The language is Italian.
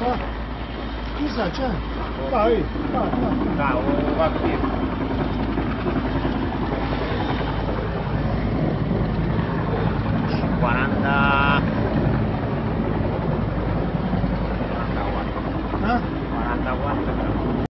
Chissà, c'è. Vai, vai, vai. Ciao, va bene.